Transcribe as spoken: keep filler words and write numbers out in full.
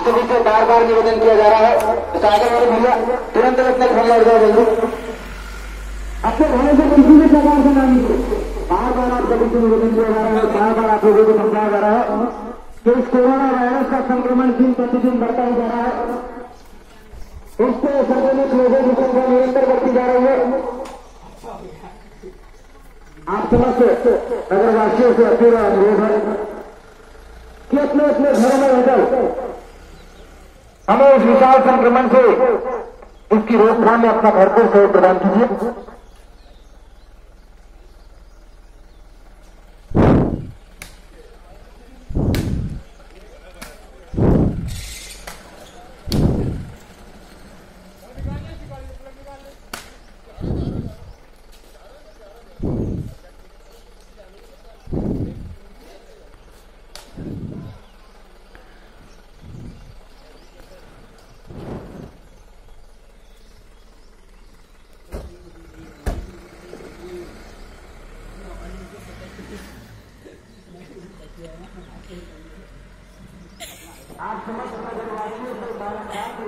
आपके बीच में बार बार निवेदन किया जा रहा है, तो आगे वाले भैया तुरंत अपने फोन लग जाए जल्दी। अपने घरों से किसी भी प्रकार से ना लीजिए। बार बार आपका बीच में निवेदन किया जा रहा है, बार बार आप लोगों को समझाया जा रहा है कि इस कोरोना वायरस का संक्रमण दिन प्रतिदिन बढ़ता ही जा रहा है। इससे संक्रमित लोगों की संख्या निरंतर बढ़ती जा रही है। आप समझते नगरवासियों से अपील और अनुरोध है कि अपने अपने घरों में रहकर हमें इस विशाल संक्रमण से इसकी रोकथाम में अपना भरपूर सहयोग प्रदान कीजिए। आप समझ